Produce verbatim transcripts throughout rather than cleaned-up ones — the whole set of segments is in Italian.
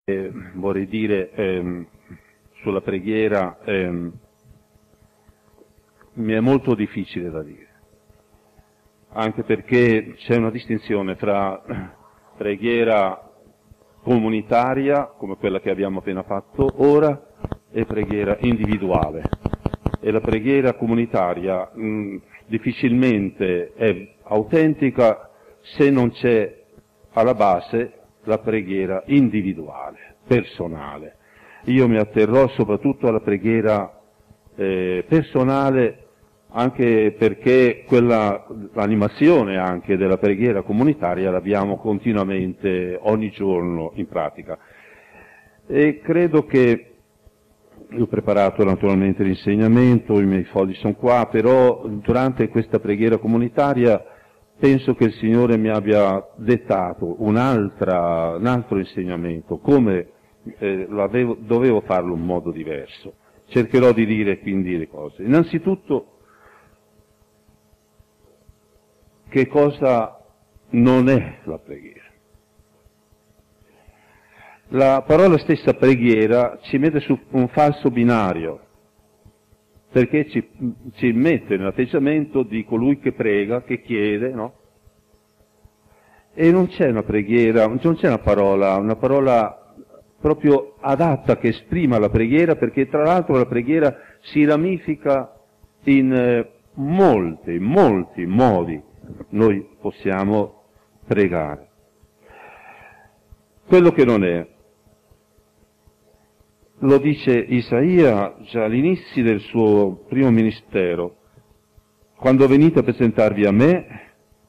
Eh, vorrei dire ehm, sulla preghiera ehm, mi è molto difficile da dire, anche perché c'è una distinzione fra preghiera comunitaria, come quella che abbiamo appena fatto ora, e preghiera individuale. E la preghiera comunitaria mh, difficilmente è autentica se non c'è alla base la preghiera individuale, personale. Io mi atterrò soprattutto alla preghiera eh, personale, anche perché quella, l'animazione anche della preghiera comunitaria l'abbiamo continuamente, ogni giorno, in pratica. E credo che, io ho preparato naturalmente l'insegnamento, i miei fogli sono qua, però durante questa preghiera comunitaria penso che il Signore mi abbia dettato un'altra, un altro insegnamento, come eh, l'avevo, dovevo farlo in modo diverso. Cercherò di dire quindi le cose. Innanzitutto, che cosa non è la preghiera? La parola stessa preghiera ci mette su un falso binario, perché ci, ci mette nell'atteggiamento di colui che prega, che chiede, no? E non c'è una preghiera, non c'è una parola, una parola proprio adatta che esprima la preghiera, perché tra l'altro la preghiera si ramifica in eh, molti, molti modi noi possiamo pregare. Quello che non è, lo dice Isaia già all'inizio del suo primo ministero: quando venite a presentarvi a me,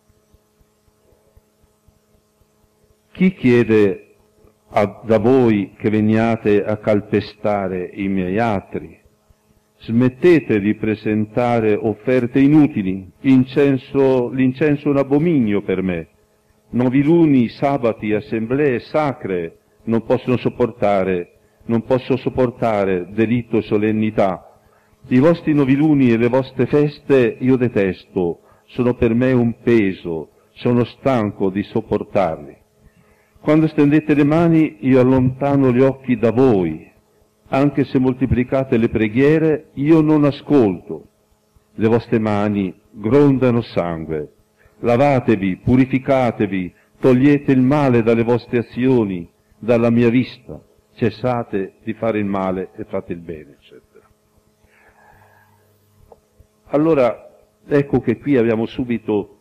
chi chiede a, da voi che veniate a calpestare i miei attri? Smettete di presentare offerte inutili, incenso, l'incenso è un abominio per me. Noviluni, sabati, assemblee sacre non possono sopportare Non posso sopportare delitto e solennità. I vostri noviluni e le vostre feste io detesto, sono per me un peso, sono stanco di sopportarli. Quando stendete le mani io allontano gli occhi da voi, anche se moltiplicate le preghiere io non ascolto. Le vostre mani grondano sangue. Lavatevi, purificatevi, togliete il male dalle vostre azioni, dalla mia vista. Cessate di fare il male e fate il bene, eccetera. Allora, ecco che qui abbiamo subito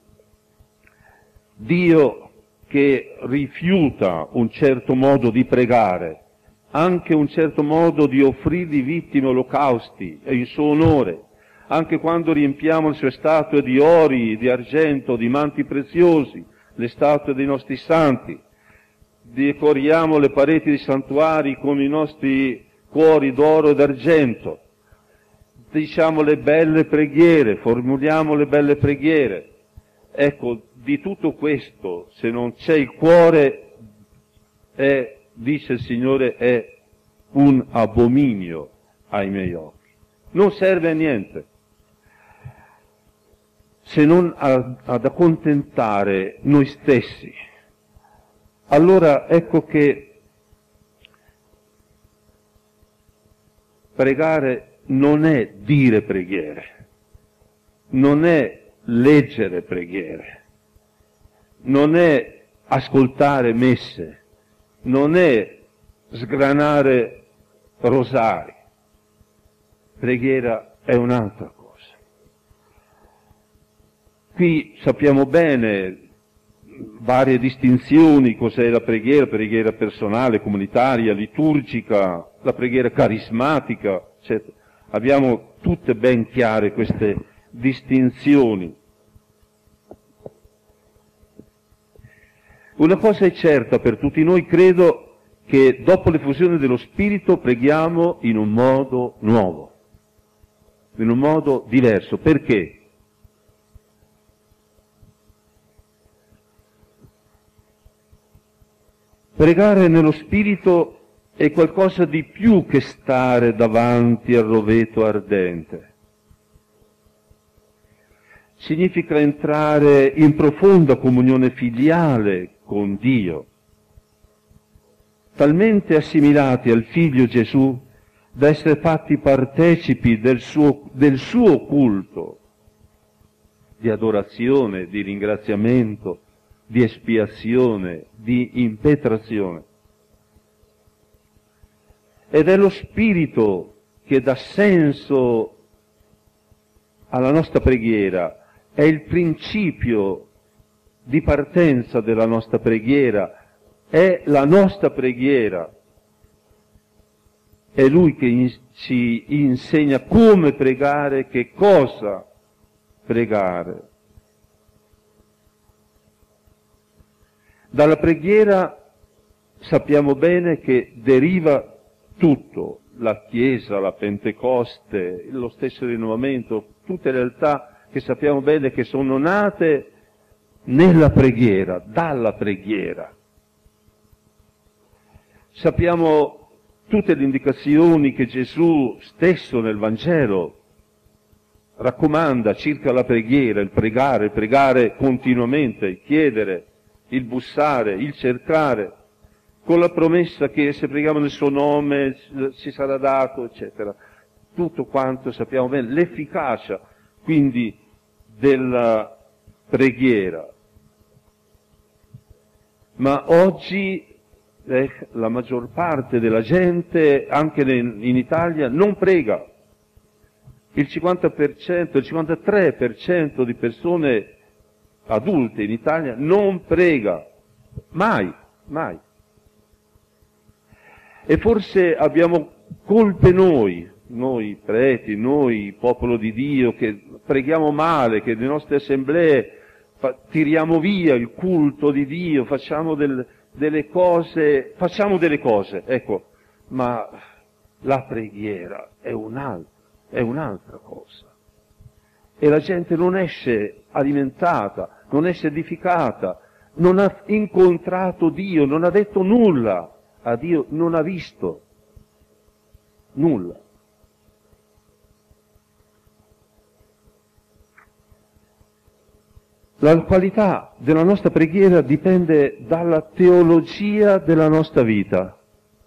Dio che rifiuta un certo modo di pregare, anche un certo modo di offrirgli vittime, olocausti in suo onore, anche quando riempiamo le sue statue di ori, di argento, di manti preziosi, le statue dei nostri santi. Decoriamo le pareti dei santuari con i nostri cuori d'oro e d'argento, diciamo le belle preghiere, formuliamo le belle preghiere. Ecco, di tutto questo, se non c'è il cuore, è, dice il Signore, è un abominio ai miei occhi. Non serve a niente, se non a, ad accontentare noi stessi. Allora ecco che pregare non è dire preghiere, non è leggere preghiere, non è ascoltare messe, non è sgranare rosari. Preghiera è un'altra cosa. Qui sappiamo bene varie distinzioni, cos'è la preghiera, preghiera personale, comunitaria, liturgica, la preghiera carismatica, eccetera. Abbiamo tutte ben chiare queste distinzioni. Una cosa è certa per tutti noi, credo, che dopo l'effusione dello Spirito preghiamo in un modo nuovo, in un modo diverso. Perché? Pregare nello Spirito è qualcosa di più che stare davanti al roveto ardente. Significa entrare in profonda comunione filiale con Dio. talmente assimilati al Figlio Gesù da essere fatti partecipi del suo, del suo culto, di adorazione, di ringraziamento, di espiazione, di impetrazione. Ed è lo Spirito che dà senso alla nostra preghiera, è il principio di partenza della nostra preghiera, è la nostra preghiera. È Lui che in, ci insegna come pregare, che cosa pregare. Dalla preghiera sappiamo bene che deriva tutto, la Chiesa, la Pentecoste, lo stesso rinnovamento, tutte le realtà che sappiamo bene che sono nate nella preghiera, dalla preghiera. Sappiamo tutte le indicazioni che Gesù stesso nel Vangelo raccomanda circa la preghiera, il pregare, il pregare continuamente, il chiedere, il bussare, il cercare, con la promessa che se preghiamo nel suo nome ci sarà dato, eccetera. Tutto quanto sappiamo bene, l'efficacia quindi della preghiera. Ma oggi eh, la maggior parte della gente, anche in Italia, non prega. Il cinquanta per cento, il cinquantatré per cento di persone adulte in Italia non prega. Mai, mai. E forse abbiamo colpe noi, noi preti, noi popolo di Dio, che preghiamo male, che nelle nostre assemblee fa, tiriamo via il culto di Dio, facciamo del, delle cose, facciamo delle cose, ecco, ma la preghiera è un'altra, è un'altra cosa. E la gente non esce alimentata, non esce edificata, non ha incontrato Dio, non ha detto nulla a Dio, non ha visto nulla. La qualità della nostra preghiera dipende dalla teologia della nostra vita.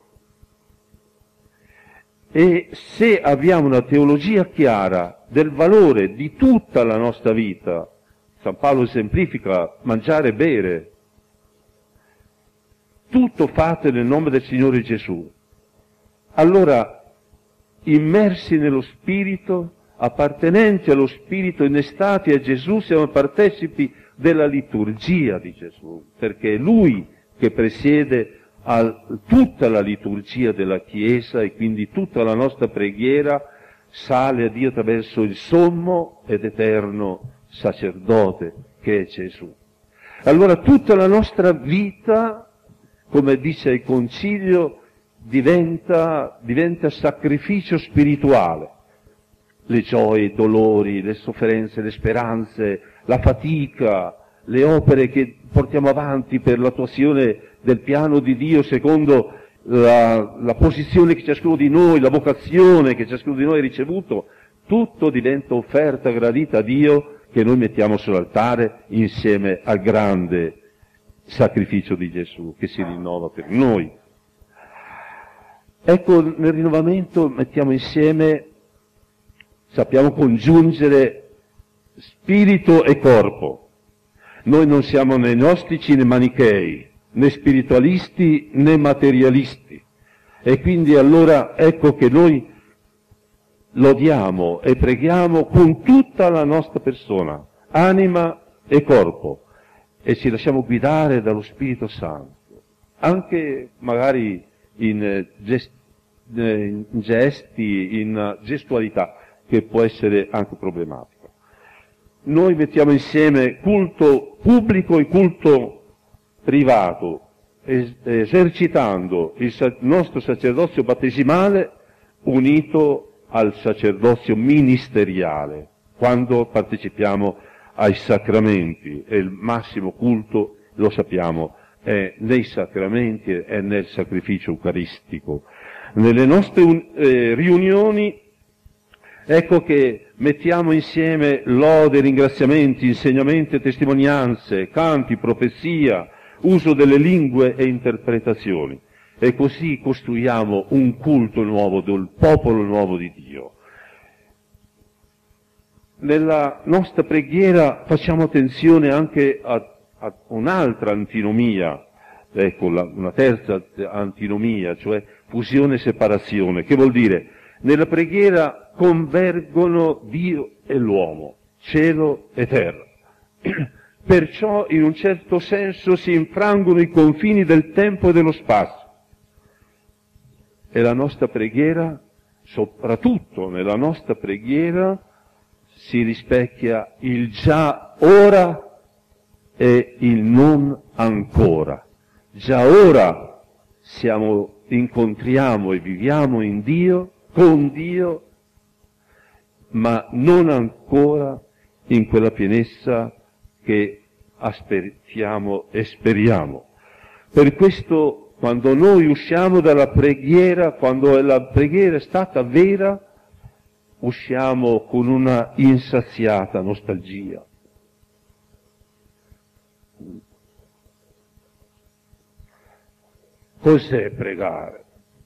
E se abbiamo una teologia chiara del valore di tutta la nostra vita, San Paolo esemplifica mangiare e bere, tutto fate nel nome del Signore Gesù. Allora, immersi nello Spirito, appartenenti allo Spirito, innestati a Gesù, siamo partecipi della liturgia di Gesù, perché è Lui che presiede a tutta la liturgia della Chiesa e quindi tutta la nostra preghiera sale a Dio attraverso il sommo ed eterno sacerdote che è Gesù. Allora tutta la nostra vita, come dice il Concilio, diventa, diventa sacrificio spirituale. Le gioie, i dolori, le sofferenze, le speranze, la fatica, le opere che portiamo avanti per l'attuazione del piano di Dio secondo la, la posizione che ciascuno di noi, la vocazione che ciascuno di noi ha ricevuto, tutto diventa offerta gradita a Dio che noi mettiamo sull'altare insieme al grande sacrificio di Gesù che si rinnova per noi. Ecco, nel rinnovamento mettiamo insieme, sappiamo congiungere spirito e corpo. Noi non siamo né gnostici né manichei, né spiritualisti né materialisti. E quindi allora ecco che noi lodiamo e preghiamo con tutta la nostra persona, anima e corpo, e ci lasciamo guidare dallo Spirito Santo, anche magari in, gest- in gesti, in gestualità, che può essere anche problematico. Noi mettiamo insieme culto pubblico e culto privato, es- esercitando il sa- nostro sacerdozio battesimale unito al sacerdozio ministeriale, quando partecipiamo ai sacramenti, e il massimo culto, lo sappiamo, è nei sacramenti e nel sacrificio eucaristico. Nelle nostre un- eh, riunioni, ecco che mettiamo insieme lode, ringraziamenti, insegnamenti e testimonianze, canti, profezia, uso delle lingue e interpretazioni. e così costruiamo un culto nuovo del popolo nuovo di Dio. Nella nostra preghiera facciamo attenzione anche a, a un'altra antinomia, ecco, la, una terza antinomia, cioè fusione e separazione. Che vuol dire? Nella preghiera convergono Dio e l'uomo, cielo e terra. Perciò in un certo senso si infrangono i confini del tempo e dello spazio. E la nostra preghiera, soprattutto nella nostra preghiera, si rispecchia il già ora e il non ancora. Già ora siamo, incontriamo e viviamo in Dio, con Dio, ma non ancora in quella pienezza che aspettiamo e speriamo. Per questo, quando noi usciamo dalla preghiera, quando la preghiera è stata vera, usciamo con una insaziata nostalgia. Cos'è pregare?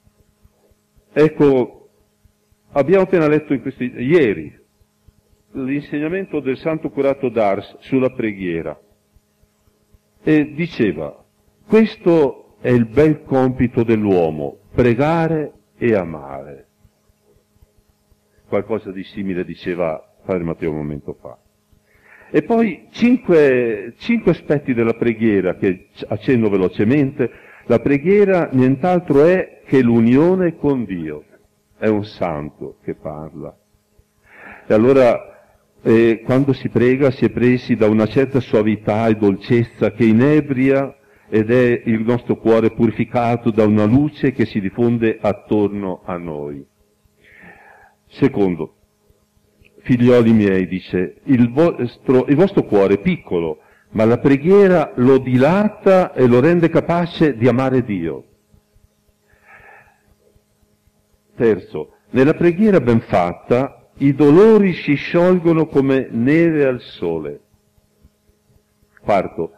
Ecco, abbiamo appena letto in questi, ieri l'insegnamento del Santo Curato d'Ars sulla preghiera e diceva: questo è il bel compito dell'uomo, pregare e amare. Qualcosa di simile diceva Padre Matteo un momento fa. E poi cinque, cinque aspetti della preghiera che accenno velocemente. La preghiera nient'altro è che l'unione con Dio. È un santo che parla. E allora, eh, quando si prega, si è presi da una certa suavità e dolcezza che inebria ed è il nostro cuore purificato da una luce che si diffonde attorno a noi. Secondo, figlioli miei, dice, il vostro, il vostro cuore è piccolo, ma la preghiera lo dilata e lo rende capace di amare Dio. Terzo, nella preghiera ben fatta, i dolori si sciolgono come neve al sole. Quarto,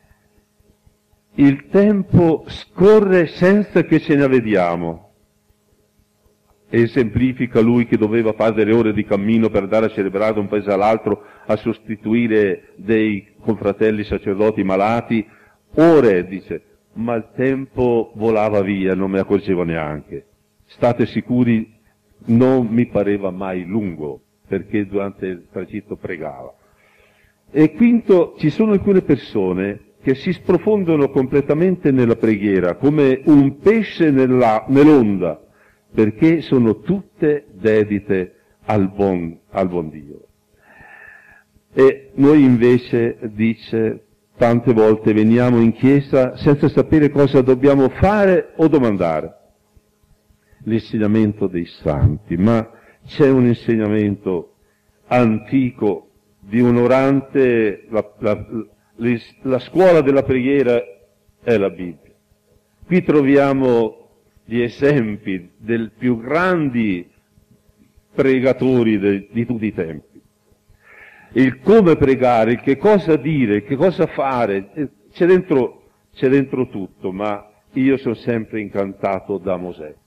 il tempo scorre senza che ce ne avvediamo. Esemplifica lui che doveva fare delle ore di cammino per andare a celebrare da un paese all'altro, a sostituire dei confratelli sacerdoti malati. Ore, dice, ma il tempo volava via, non me ne accorgevo neanche. State sicuri, non mi pareva mai lungo, perché durante il tragitto pregava. E quinto, ci sono alcune persone che si sprofondano completamente nella preghiera, come un pesce nella, nell'onda, perché sono tutte dedite al buon, al buon Dio. E noi invece, dice, tante volte veniamo in chiesa senza sapere cosa dobbiamo fare o domandare. L'insegnamento dei santi, ma c'è un insegnamento antico di un orante, la, la, la, la scuola della preghiera è la Bibbia. Qui troviamo gli esempi dei più grandi pregatori de, di tutti i tempi. Il come pregare, il che cosa dire, il che cosa fare, c'è dentro, c'è dentro tutto, ma io sono sempre incantato da Mosè.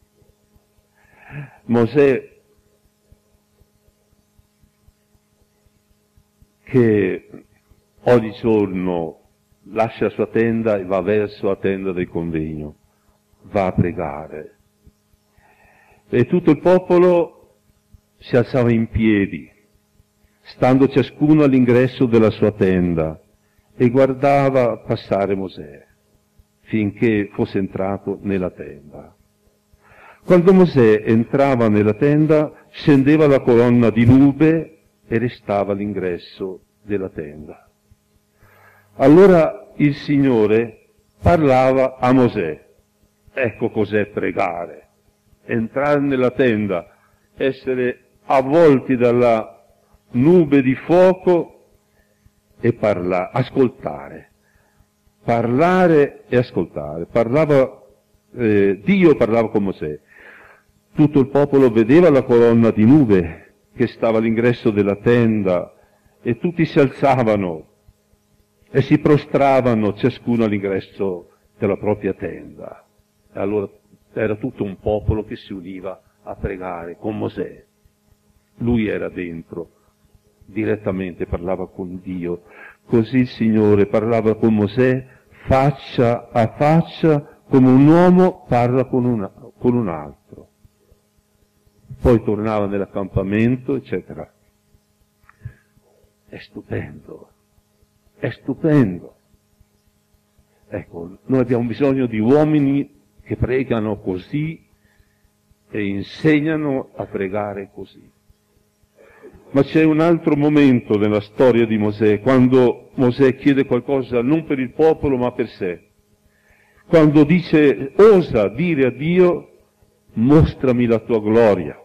Mosè che ogni giorno lascia la sua tenda e va verso la tenda del convegno, va a pregare. E tutto il popolo si alzava in piedi, stando ciascuno all'ingresso della sua tenda, e guardava passare Mosè, finché fosse entrato nella tenda. Quando Mosè entrava nella tenda, scendeva la colonna di nube e restava all'ingresso della tenda. Allora il Signore parlava a Mosè. Ecco cos'è pregare. Entrare nella tenda, essere avvolti dalla nube di fuoco e parlare, ascoltare. Parlare e ascoltare. Parlava, eh, Dio parlava con Mosè. Tutto il popolo vedeva la colonna di nube che stava all'ingresso della tenda e tutti si alzavano e si prostravano ciascuno all'ingresso della propria tenda. Allora era tutto un popolo che si univa a pregare con Mosè. Lui era dentro, direttamente parlava con Dio. Così il Signore parlava con Mosè faccia a faccia, come un uomo parla con, una, con un altro. Poi tornava nell'accampamento, eccetera. È stupendo, è stupendo. Ecco, noi abbiamo bisogno di uomini che pregano così e insegnano a pregare così. Ma c'è un altro momento nella storia di Mosè, quando Mosè chiede qualcosa non per il popolo ma per sé. Quando dice, osa dire a Dio, mostrami la tua gloria.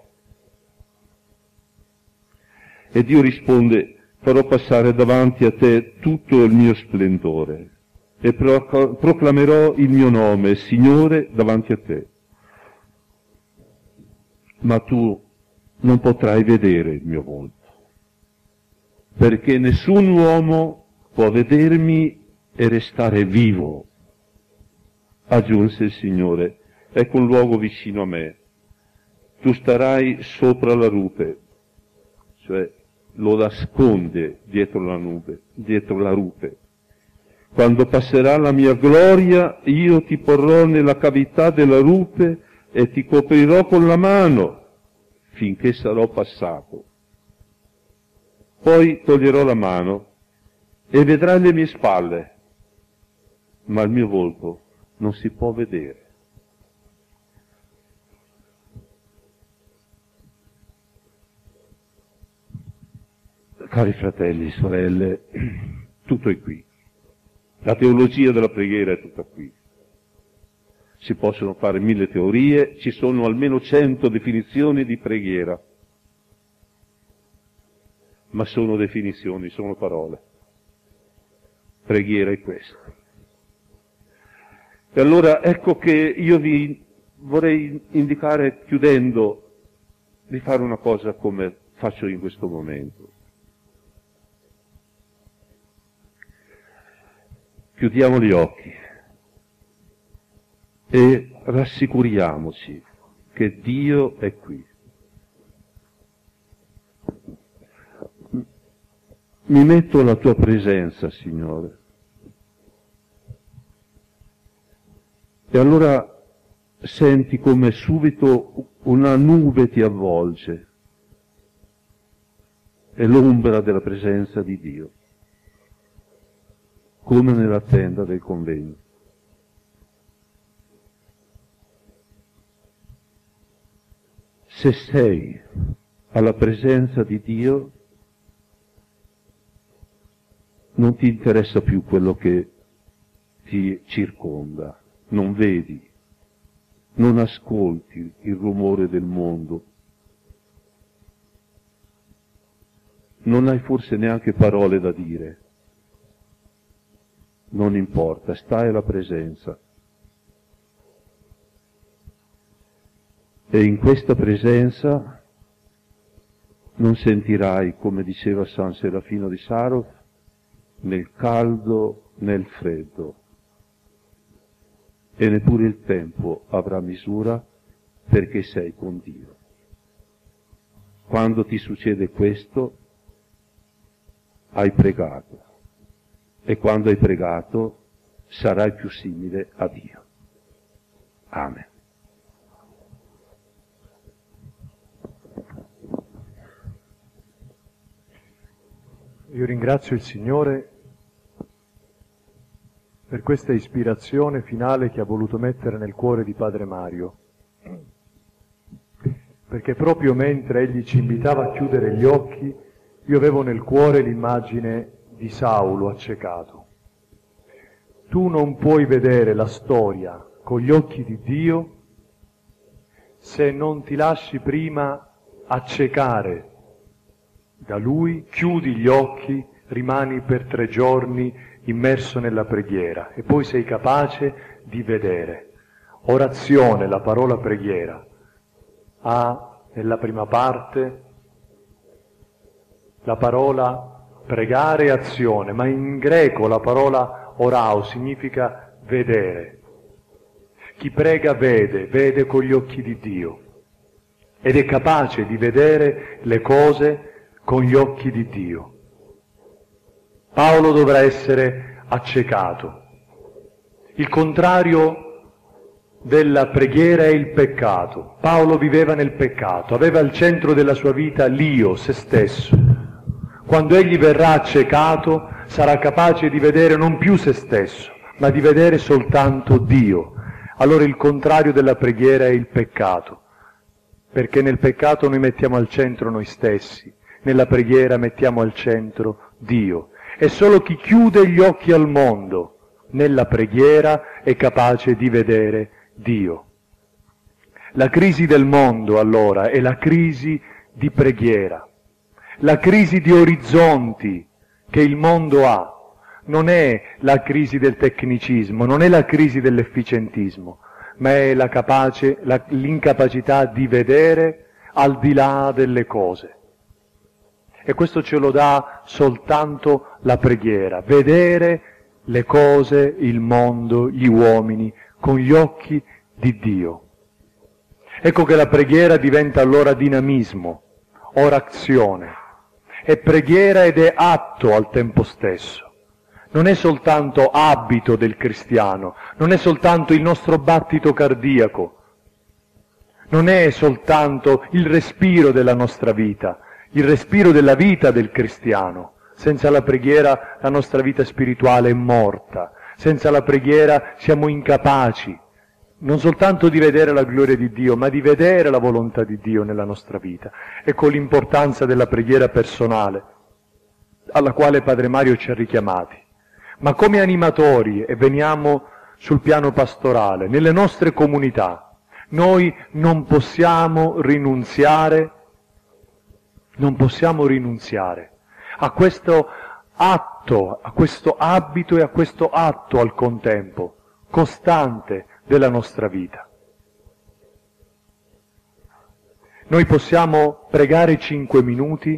E Dio risponde, farò passare davanti a te tutto il mio splendore e proclamerò il mio nome, Signore, davanti a te. Ma tu non potrai vedere il mio volto, perché nessun uomo può vedermi e restare vivo. Aggiunse il Signore, ecco un luogo vicino a me, tu starai sopra la rupe, cioè lo nasconde dietro la nube, dietro la rupe. Quando passerà la mia gloria, io ti porrò nella cavità della rupe e ti coprirò con la mano, finché sarò passato. Poi toglierò la mano e vedrai le mie spalle, ma il mio volto non si può vedere. Cari fratelli e sorelle, tutto è qui. La teologia della preghiera è tutta qui. Si possono fare mille teorie, ci sono almeno cento definizioni di preghiera. Ma sono definizioni, sono parole. Preghiera è questo. E allora ecco che io vi vorrei indicare, chiudendo, di fare una cosa come faccio in questo momento. Chiudiamo gli occhi e rassicuriamoci che Dio è qui. Mi metto alla tua presenza, Signore. E allora senti come subito una nube ti avvolge. È l'ombra della presenza di Dio, come nella tenda del convegno. Se sei alla presenza di Dio, non ti interessa più quello che ti circonda, non vedi, non ascolti il rumore del mondo, non hai forse neanche parole da dire. Non importa, stai alla presenza. E in questa presenza non sentirai, come diceva San Serafino di Sarov, nel caldo né il freddo. E neppure il tempo avrà misura perché sei con Dio. Quando ti succede questo, hai pregato. E quando hai pregato sarai più simile a Dio. Amen. Io ringrazio il Signore per questa ispirazione finale che ha voluto mettere nel cuore di Padre Mario, perché proprio mentre egli ci invitava a chiudere gli occhi, io avevo nel cuore l'immagine di Saulo accecato. Tu non puoi vedere la storia con gli occhi di Dio se non ti lasci prima accecare da Lui, chiudi gli occhi, rimani per tre giorni immerso nella preghiera e poi sei capace di vedere. Orazione, la parola preghiera, ha nella prima parte la parola pregare e azione, ma in greco la parola orao significa vedere. Chi prega vede, vede con gli occhi di Dio ed è capace di vedere le cose con gli occhi di Dio. Paolo dovrà essere accecato. Il contrario della preghiera è il peccato. Paolo viveva nel peccato, aveva al centro della sua vita l'io, se stesso. Quando egli verrà accecato, sarà capace di vedere non più se stesso, ma di vedere soltanto Dio. Allora il contrario della preghiera è il peccato, perché nel peccato noi mettiamo al centro noi stessi, nella preghiera mettiamo al centro Dio. E solo chi chiude gli occhi al mondo nella preghiera è capace di vedere Dio. La crisi del mondo, allora, è la crisi di preghiera. La crisi di orizzonti che il mondo ha non è la crisi del tecnicismo, non è la crisi dell'efficientismo, ma è la capace, la, l'incapacità di vedere al di là delle cose. E questo ce lo dà soltanto la preghiera, vedere le cose, il mondo, gli uomini, con gli occhi di Dio. Ecco che la preghiera diventa allora dinamismo, orazione. È preghiera ed è atto al tempo stesso. Non è soltanto abito del cristiano, non è soltanto il nostro battito cardiaco, non è soltanto il respiro della nostra vita, il respiro della vita del cristiano. Senza la preghiera la nostra vita spirituale è morta, senza la preghiera siamo incapaci, non soltanto di vedere la gloria di Dio, ma di vedere la volontà di Dio nella nostra vita. Ecco l'importanza della preghiera personale, alla quale Padre Mario ci ha richiamati. Ma come animatori, e veniamo sul piano pastorale, nelle nostre comunità, noi non possiamo rinunziare, non possiamo rinunziare a questo atto, a questo abito e a questo atto al contempo, costante della nostra vita. Noi possiamo pregare cinque minuti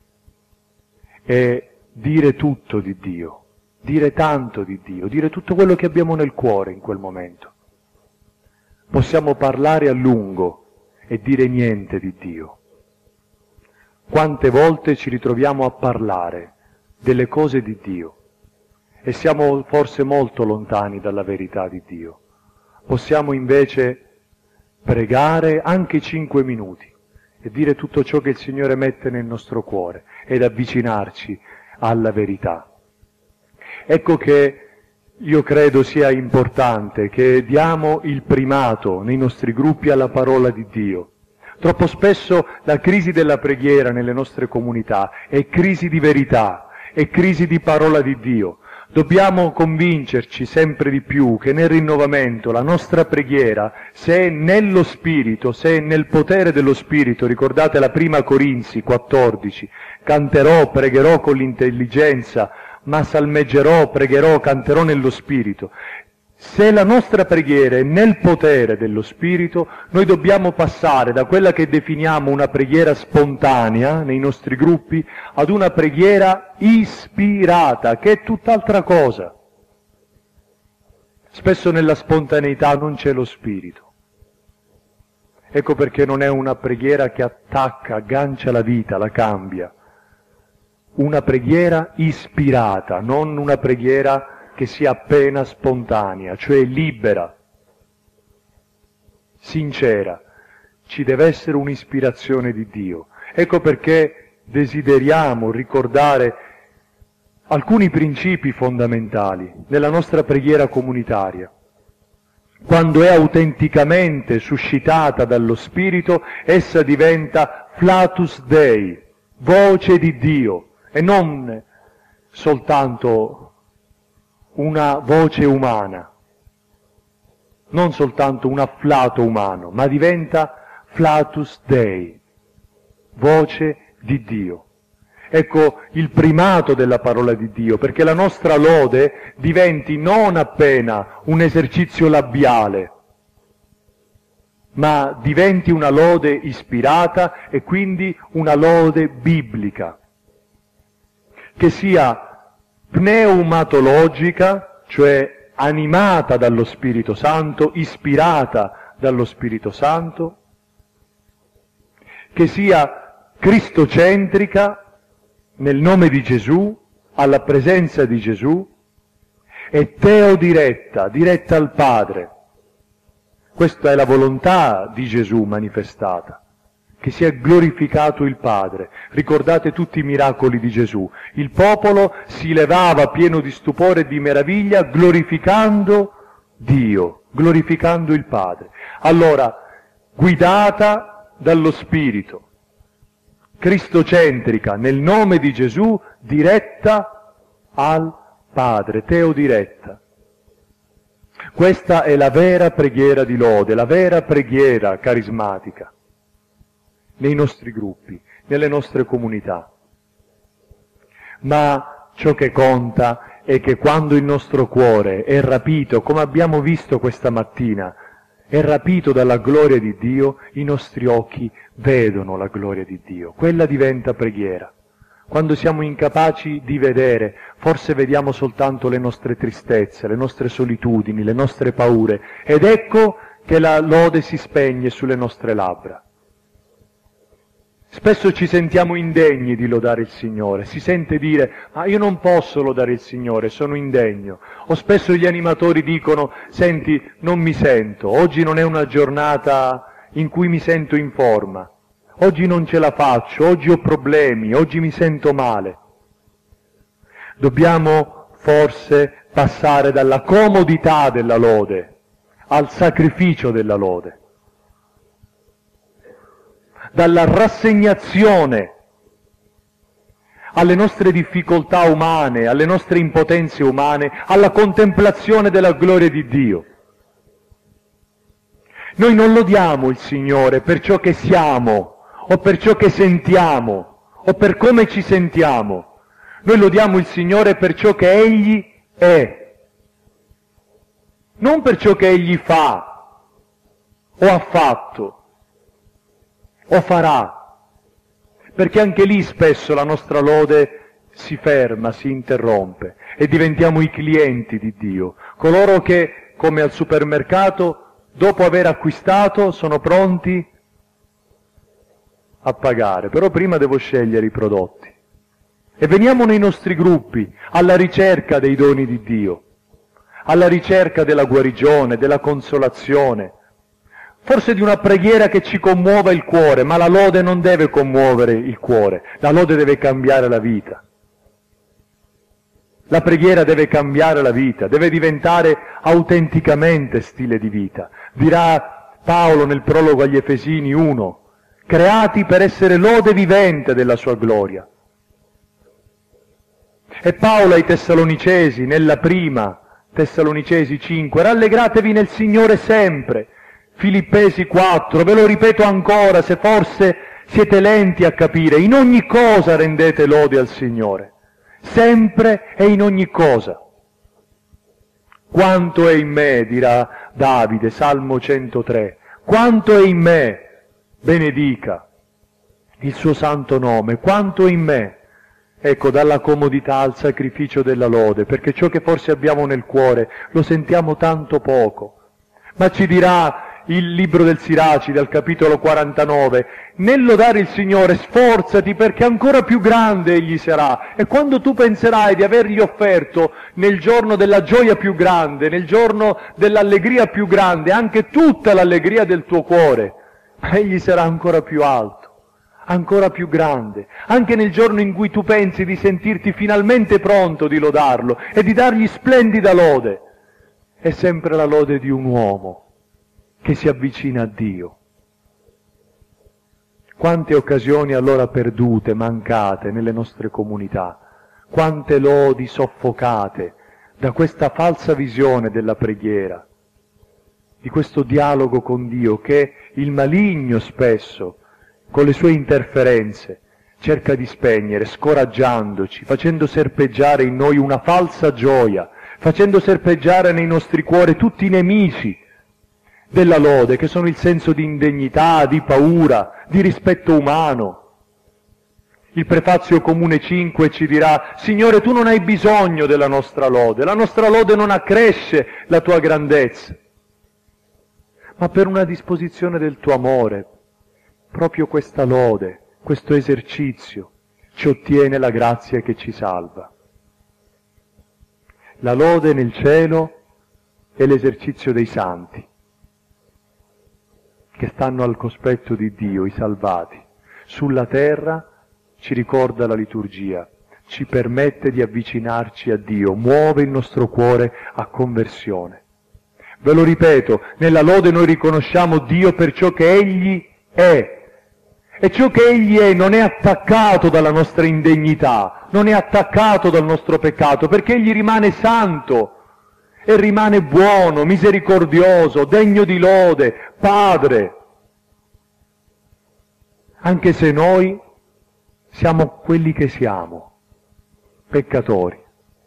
e dire tutto di Dio, dire tanto di Dio, dire tutto quello che abbiamo nel cuore in quel momento. Possiamo parlare a lungo e dire niente di Dio. Quante volte ci ritroviamo a parlare delle cose di Dio e siamo forse molto lontani dalla verità di Dio. Possiamo invece pregare anche cinque minuti e dire tutto ciò che il Signore mette nel nostro cuore ed avvicinarci alla verità. Ecco che io credo sia importante che diamo il primato nei nostri gruppi alla parola di Dio. Troppo spesso la crisi della preghiera nelle nostre comunità è crisi di verità, è crisi di parola di Dio. Dobbiamo convincerci sempre di più che nel rinnovamento la nostra preghiera, se è nello Spirito, se è nel potere dello Spirito, ricordate la prima Corinzi quattordici, canterò, pregherò con l'intelligenza, ma salmeggerò, pregherò, canterò nello Spirito. Se la nostra preghiera è nel potere dello Spirito, noi dobbiamo passare da quella che definiamo una preghiera spontanea nei nostri gruppi ad una preghiera ispirata, che è tutt'altra cosa. Spesso nella spontaneità non c'è lo Spirito. Ecco perché non è una preghiera che attacca, aggancia la vita, la cambia. Una preghiera ispirata, non una preghiera che sia appena spontanea, cioè libera, sincera. Ci deve essere un'ispirazione di Dio. Ecco perché desideriamo ricordare alcuni principi fondamentali nella nostra preghiera comunitaria. Quando è autenticamente suscitata dallo Spirito, essa diventa flatus Dei, voce di Dio, e non soltanto una voce umana, non soltanto un afflato umano, ma diventa flatus Dei, voce di Dio. Ecco il primato della parola di Dio, perché la nostra lode diventi non appena un esercizio labiale, ma diventi una lode ispirata e quindi una lode biblica, che sia pneumatologica, cioè animata dallo Spirito Santo, ispirata dallo Spirito Santo, che sia cristocentrica nel nome di Gesù, alla presenza di Gesù, e teodiretta, diretta al Padre. Questa è la volontà di Gesù manifestata, che sia glorificato il Padre. Ricordate tutti i miracoli di Gesù. Il popolo si levava pieno di stupore e di meraviglia, glorificando Dio, glorificando il Padre. Allora, guidata dallo Spirito, cristocentrica, nel nome di Gesù, diretta al Padre, teodiretta. Questa è la vera preghiera di lode, la vera preghiera carismatica nei nostri gruppi, nelle nostre comunità. Ma ciò che conta è che quando il nostro cuore è rapito, come abbiamo visto questa mattina, è rapito dalla gloria di Dio, i nostri occhi vedono la gloria di Dio. Quella diventa preghiera. Quando siamo incapaci di vedere, forse vediamo soltanto le nostre tristezze, le nostre solitudini, le nostre paure, ed ecco che la lode si spegne sulle nostre labbra. Spesso ci sentiamo indegni di lodare il Signore, si sente dire, ma io non posso lodare il Signore, sono indegno. O spesso gli animatori dicono, senti, non mi sento, oggi non è una giornata in cui mi sento in forma, oggi non ce la faccio, oggi ho problemi, oggi mi sento male. Dobbiamo forse passare dalla comodità della lode al sacrificio della lode, dalla rassegnazione alle nostre difficoltà umane, alle nostre impotenze umane, alla contemplazione della gloria di Dio. Noi non lodiamo il Signore per ciò che siamo, o per ciò che sentiamo, o per come ci sentiamo. Noi lodiamo il Signore per ciò che Egli è, non per ciò che Egli fa, o ha fatto, o farà, perché anche lì spesso la nostra lode si ferma, si interrompe e diventiamo i clienti di Dio, coloro che, come al supermercato, dopo aver acquistato, sono pronti a pagare, però prima devo scegliere i prodotti. E veniamo nei nostri gruppi alla ricerca dei doni di Dio, alla ricerca della guarigione, della consolazione, forse di una preghiera che ci commuova il cuore, ma la lode non deve commuovere il cuore, la lode deve cambiare la vita. La preghiera deve cambiare la vita, deve diventare autenticamente stile di vita. Dirà Paolo nel prologo agli Efesini uno, creati per essere lode vivente della sua gloria. E Paolo ai Tessalonicesi, nella prima, Tessalonicesi cinque, rallegratevi nel Signore sempre. Filippesi quattro, ve lo ripeto ancora, se forse siete lenti a capire, in ogni cosa rendete lode al Signore, sempre e in ogni cosa. Quanto è in me, dirà Davide, Salmo centotré, quanto è in me, benedica il suo santo nome, quanto è in me. Ecco, dalla comodità al sacrificio della lode, perché ciò che forse abbiamo nel cuore lo sentiamo tanto poco. Ma ci dirà il libro del Siracide, al capitolo quarantanove, nel lodare il Signore sforzati perché ancora più grande Egli sarà, e quando tu penserai di avergli offerto nel giorno della gioia più grande, nel giorno dell'allegria più grande, anche tutta l'allegria del tuo cuore, Egli sarà ancora più alto, ancora più grande, anche nel giorno in cui tu pensi di sentirti finalmente pronto di lodarlo e di dargli splendida lode, è sempre la lode di un uomo che si avvicina a Dio. Quante occasioni allora perdute, mancate nelle nostre comunità, quante lodi soffocate da questa falsa visione della preghiera, di questo dialogo con Dio che il maligno spesso, con le sue interferenze, cerca di spegnere, scoraggiandoci, facendo serpeggiare in noi una falsa gioia, facendo serpeggiare nei nostri cuori tutti i nemici della lode, che sono il senso di indegnità, di paura, di rispetto umano, Il prefazio comune cinque ci dirà: Signore, tu non hai bisogno della nostra lode, la nostra lode non accresce la tua grandezza, ma per una disposizione del tuo amore, proprio questa lode, questo esercizio, ci ottiene la grazia che ci salva. La lode nel cielo è l'esercizio dei santi, che stanno al cospetto di Dio, i salvati. Sulla terra ci ricorda la liturgia, ci permette di avvicinarci a Dio, muove il nostro cuore a conversione. Ve lo ripeto, nella lode noi riconosciamo Dio per ciò che Egli è. E ciò che Egli è non è attaccato dalla nostra indegnità, non è attaccato dal nostro peccato, perché Egli rimane santo e rimane buono, misericordioso, degno di lode, Padre. Anche se noi siamo quelli che siamo, peccatori.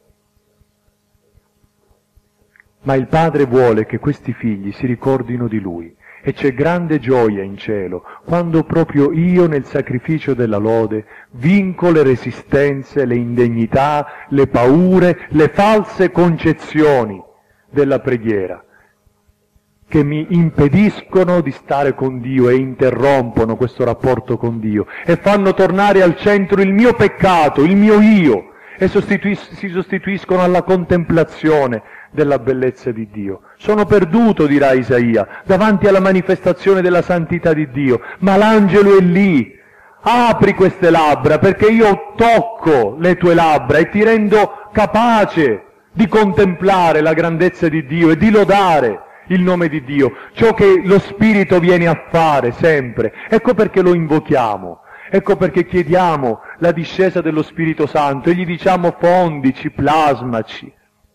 Ma il Padre vuole che questi figli si ricordino di Lui. E c'è grande gioia in cielo quando proprio io nel sacrificio della lode vinco le resistenze, le indegnità, le paure, le false concezioni della preghiera che mi impediscono di stare con Dio e interrompono questo rapporto con Dio e fanno tornare al centro il mio peccato, il mio io, e sostituis- si sostituiscono alla contemplazione della bellezza di Dio. Sono perduto, dirà Isaia, davanti alla manifestazione della santità di Dio, ma l'angelo è lì. Apri queste labbra perché io tocco le tue labbra e ti rendo capace di contemplare la grandezza di Dio e di lodare il nome di Dio, ciò che lo Spirito viene a fare sempre. Ecco perché lo invochiamo. Ecco perché chiediamo la discesa dello Spirito Santo e gli diciamo: fondici, plasmaci.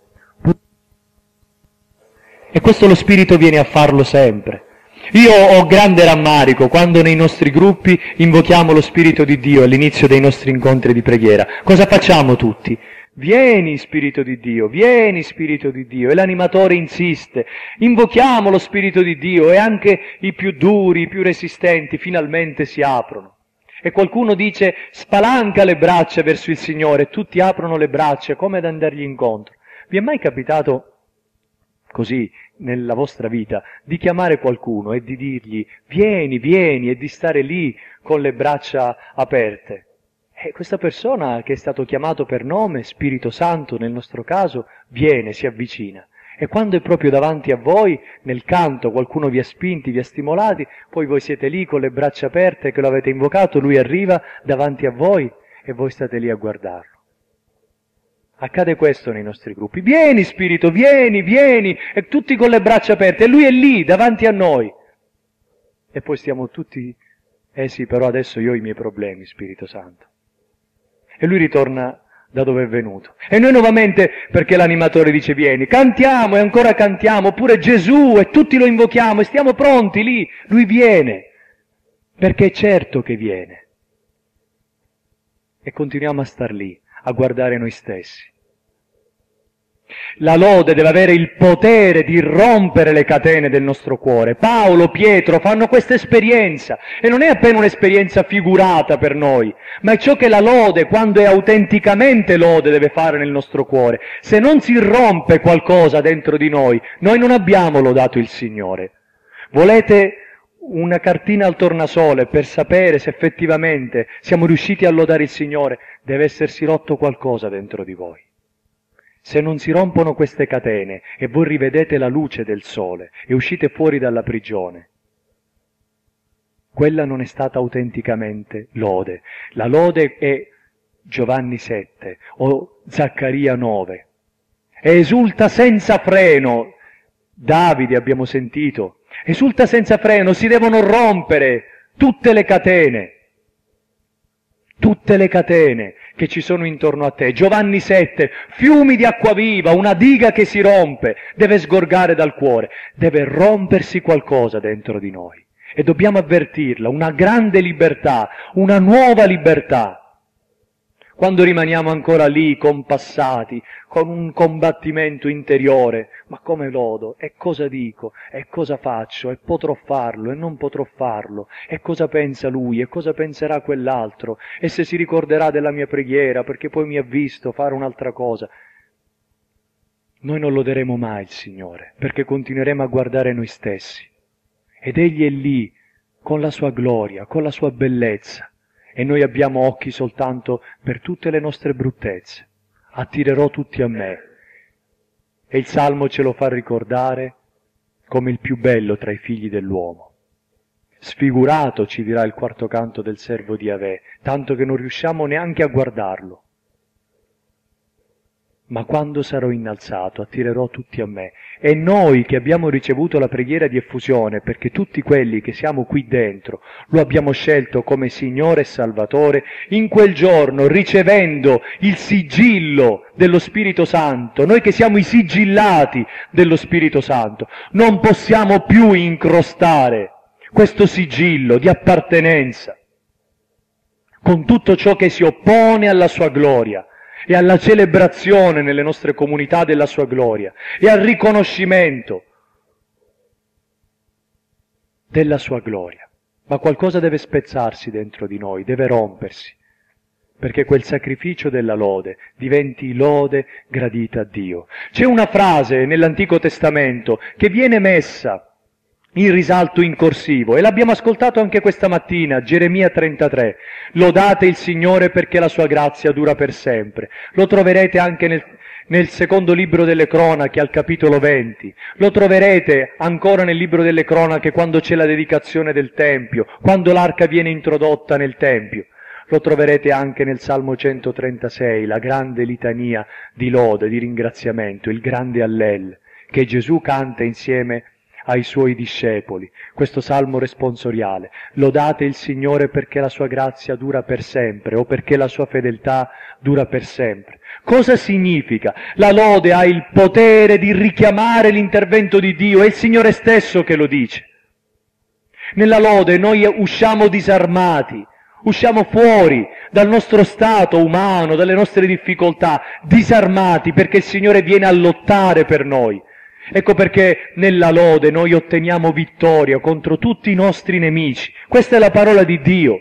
E questo lo Spirito viene a farlo sempre. Io ho grande rammarico quando nei nostri gruppi invochiamo lo Spirito di Dio all'inizio dei nostri incontri di preghiera. Cosa facciamo tutti? Vieni Spirito di Dio, vieni Spirito di Dio, e l'animatore insiste, invochiamo lo Spirito di Dio e anche i più duri, i più resistenti finalmente si aprono. E qualcuno dice: spalanca le braccia verso il Signore, e tutti aprono le braccia come ad andargli incontro. Vi è mai capitato così nella vostra vita di chiamare qualcuno e di dirgli vieni, vieni, e di stare lì con le braccia aperte? E questa persona che è stato chiamato per nome, Spirito Santo nel nostro caso, viene, si avvicina. E quando è proprio davanti a voi, nel canto, qualcuno vi ha spinti, vi ha stimolati, poi voi siete lì con le braccia aperte che lo avete invocato, lui arriva davanti a voi e voi state lì a guardarlo. Accade questo nei nostri gruppi. Vieni Spirito, vieni, vieni, e tutti con le braccia aperte, e lui è lì davanti a noi. E poi stiamo tutti, eh sì, però adesso io ho i miei problemi, Spirito Santo. E lui ritorna da dove è venuto. E noi nuovamente, perché l'animatore dice vieni, cantiamo e ancora cantiamo, oppure Gesù, e tutti lo invochiamo e stiamo pronti lì. Lui viene, perché è certo che viene. E continuiamo a star lì, a guardare noi stessi. La lode deve avere il potere di rompere le catene del nostro cuore. Paolo, Pietro fanno questa esperienza, e non è appena un'esperienza figurata per noi, ma è ciò che la lode, quando è autenticamente lode, deve fare nel nostro cuore. Se non si rompe qualcosa dentro di noi, noi non abbiamo lodato il Signore. Volete una cartina al tornasole per sapere se effettivamente siamo riusciti a lodare il Signore? Deve essersi rotto qualcosa dentro di voi. Se non si rompono queste catene e voi rivedete la luce del sole e uscite fuori dalla prigione, quella non è stata autenticamente lode. La lode è Giovanni sette o Zaccaria nove. E esulta senza freno. Davide, abbiamo sentito, esulta senza freno, si devono rompere tutte le catene. Tutte le catene che ci sono intorno a te. Giovanni sette, fiumi di acqua viva, una diga che si rompe, deve sgorgare dal cuore, deve rompersi qualcosa dentro di noi. E dobbiamo avvertirla, una grande libertà, una nuova libertà. quando rimaniamo ancora lì, compassati, con un combattimento interiore, ma come lodo, e cosa dico, e cosa faccio, e potrò farlo, e non potrò farlo, e cosa pensa lui, e cosa penserà quell'altro, e se si ricorderà della mia preghiera, perché poi mi ha visto fare un'altra cosa. Noi non loderemo mai il Signore, perché continueremo a guardare noi stessi. Ed Egli è lì, con la sua gloria, con la sua bellezza, e noi abbiamo occhi soltanto per tutte le nostre bruttezze. Attirerò tutti a me. E il Salmo ce lo fa ricordare come il più bello tra i figli dell'uomo. Sfigurato, ci dirà il quarto canto del servo di Yahweh, tanto che non riusciamo neanche a guardarlo. Ma quando sarò innalzato attirerò tutti a me. E noi che abbiamo ricevuto la preghiera di effusione, perché tutti quelli che siamo qui dentro lo abbiamo scelto come Signore e Salvatore, in quel giorno, ricevendo il sigillo dello Spirito Santo, noi che siamo i sigillati dello Spirito Santo, non possiamo più incrostare questo sigillo di appartenenza con tutto ciò che si oppone alla sua gloria e alla celebrazione nelle nostre comunità della sua gloria e al riconoscimento della sua gloria. Ma qualcosa deve spezzarsi dentro di noi, deve rompersi, perché quel sacrificio della lode diventi lode gradita a Dio. C'è una frase nell'Antico Testamento che viene messa in risalto in corsivo, e l'abbiamo ascoltato anche questa mattina, Geremia trentatré. Lodate il Signore perché la sua grazia dura per sempre. Lo troverete anche nel, nel secondo libro delle cronache, al capitolo venti. Lo troverete ancora nel libro delle cronache quando c'è la dedicazione del Tempio, quando l'arca viene introdotta nel Tempio. Lo troverete anche nel Salmo centotrentasei, la grande litania di lode, di ringraziamento, il grande Allel, che Gesù canta insieme ai suoi discepoli, questo salmo responsoriale. Lodate il Signore perché la sua grazia dura per sempre, o perché la sua fedeltà dura per sempre. Cosa significa? La lode ha il potere di richiamare l'intervento di Dio, è il Signore stesso che lo dice. Nella lode noi usciamo disarmati, usciamo fuori dal nostro stato umano, dalle nostre difficoltà, disarmati, perché il Signore viene a lottare per noi. Ecco perché nella lode noi otteniamo vittoria contro tutti i nostri nemici. Questa è la parola di Dio.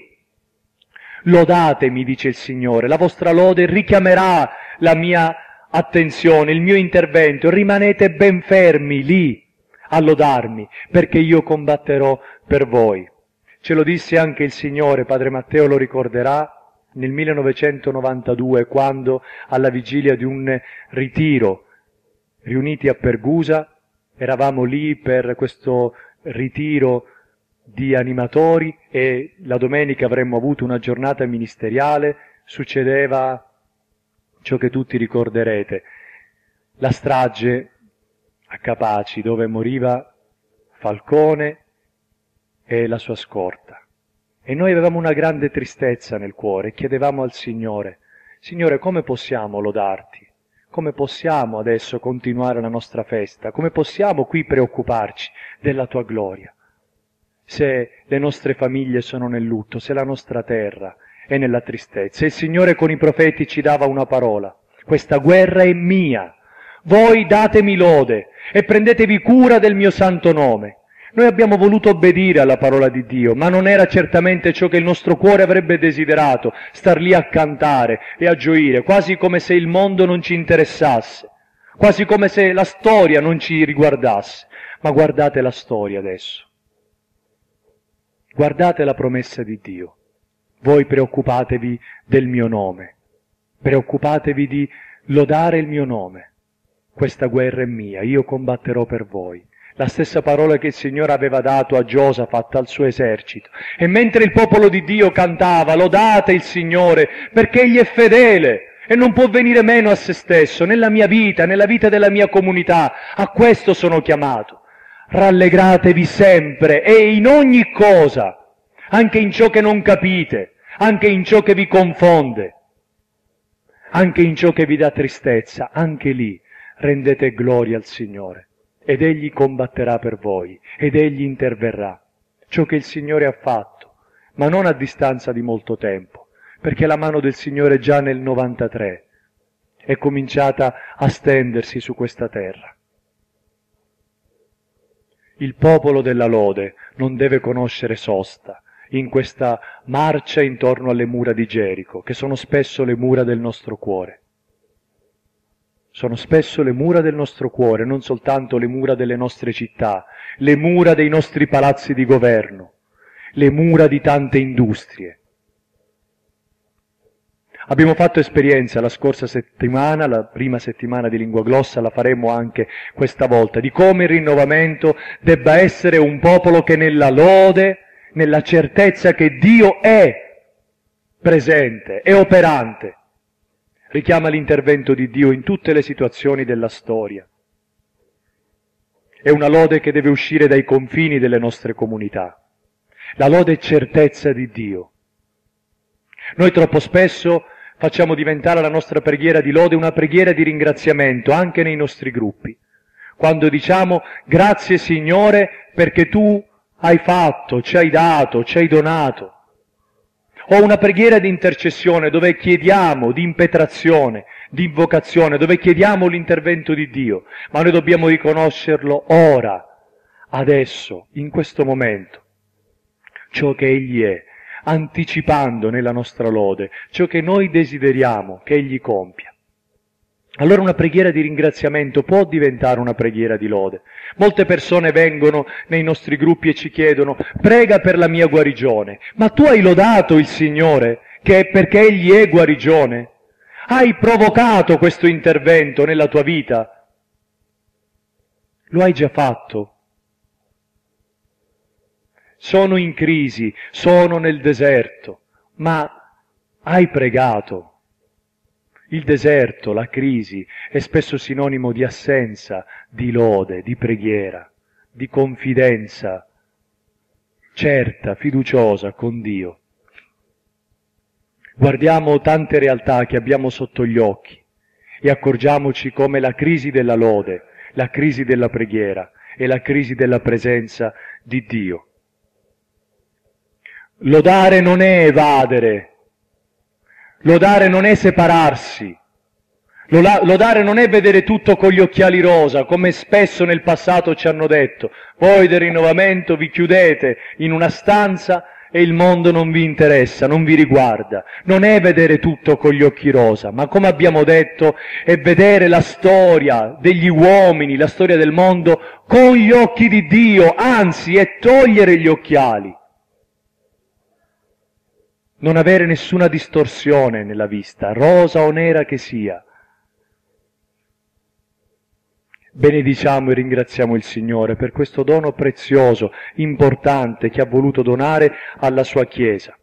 Lodatemi, dice il Signore, la vostra lode richiamerà la mia attenzione, il mio intervento. Rimanete ben fermi lì a lodarmi, perché io combatterò per voi. Ce lo disse anche il Signore, Padre Matteo lo ricorderà, nel millenovecentonovantadue, quando alla vigilia di un ritiro, riuniti a Pergusa, eravamo lì per questo ritiro di animatori e la domenica avremmo avuto una giornata ministeriale, succedeva ciò che tutti ricorderete, la strage a Capaci, dove moriva Falcone e la sua scorta. E noi avevamo una grande tristezza nel cuore e chiedevamo al Signore: Signore, come possiamo lodarti? Come possiamo adesso continuare la nostra festa? Come possiamo qui preoccuparci della tua gloria? Se le nostre famiglie sono nel lutto, se la nostra terra è nella tristezza. E il Signore con i profeti ci dava una parola: questa guerra è mia, voi datemi lode e prendetevi cura del mio santo nome. Noi abbiamo voluto obbedire alla parola di Dio, ma non era certamente ciò che il nostro cuore avrebbe desiderato, star lì a cantare e a gioire, quasi come se il mondo non ci interessasse, quasi come se la storia non ci riguardasse. Ma guardate la storia adesso, guardate la promessa di Dio. Voi preoccupatevi del mio nome, preoccupatevi di lodare il mio nome. Questa guerra è mia, io combatterò per voi. La stessa parola che il Signore aveva dato a Giosafat, al suo esercito. E mentre il popolo di Dio cantava: lodate il Signore perché Egli è fedele e non può venire meno a se stesso, nella mia vita, nella vita della mia comunità, a questo sono chiamato. Rallegratevi sempre e in ogni cosa, anche in ciò che non capite, anche in ciò che vi confonde, anche in ciò che vi dà tristezza, anche lì rendete gloria al Signore. Ed Egli combatterà per voi, ed Egli interverrà. Ciò che il Signore ha fatto, ma non a distanza di molto tempo, perché la mano del Signore già nel novantatré è cominciata a stendersi su questa terra. Il popolo della lode non deve conoscere sosta in questa marcia intorno alle mura di Gerico, che sono spesso le mura del nostro cuore. Sono spesso le mura del nostro cuore, non soltanto le mura delle nostre città, le mura dei nostri palazzi di governo, le mura di tante industrie. Abbiamo fatto esperienza la scorsa settimana, la prima settimana di Lingua Glossa, la faremo anche questa volta, di come il rinnovamento debba essere un popolo che nella lode, nella certezza che Dio è presente, è operante, richiama l'intervento di Dio in tutte le situazioni della storia. È una lode che deve uscire dai confini delle nostre comunità. La lode è certezza di Dio. Noi troppo spesso facciamo diventare la nostra preghiera di lode una preghiera di ringraziamento anche nei nostri gruppi. Quando diciamo grazie Signore perché tu hai fatto, ci hai dato, ci hai donato. O una preghiera di intercessione dove chiediamo di impetrazione, di invocazione, dove chiediamo l'intervento di Dio, ma noi dobbiamo riconoscerlo ora, adesso, in questo momento, ciò che Egli è, anticipando nella nostra lode ciò che noi desideriamo che Egli compia. Allora una preghiera di ringraziamento può diventare una preghiera di lode. Molte persone vengono nei nostri gruppi e ci chiedono prega per la mia guarigione, ma tu hai lodato il Signore che è perché Egli è guarigione? Hai provocato questo intervento nella tua vita? Lo hai già fatto? Sono in crisi, sono nel deserto, ma hai pregato. Il deserto, la crisi, è spesso sinonimo di assenza, di lode, di preghiera, di confidenza certa, fiduciosa con Dio. Guardiamo tante realtà che abbiamo sotto gli occhi e accorgiamoci come la crisi della lode, la crisi della preghiera e la crisi della presenza di Dio. Lodare non è evadere, lodare non è separarsi, lodare non è vedere tutto con gli occhiali rosa, come spesso nel passato ci hanno detto. Voi del rinnovamento vi chiudete in una stanza e il mondo non vi interessa, non vi riguarda. Non è vedere tutto con gli occhi rosa, ma come abbiamo detto è vedere la storia degli uomini, la storia del mondo con gli occhi di Dio, anzi è togliere gli occhiali. Non avere nessuna distorsione nella vista, rosa o nera che sia. Benediciamo e ringraziamo il Signore per questo dono prezioso, importante, che ha voluto donare alla sua Chiesa.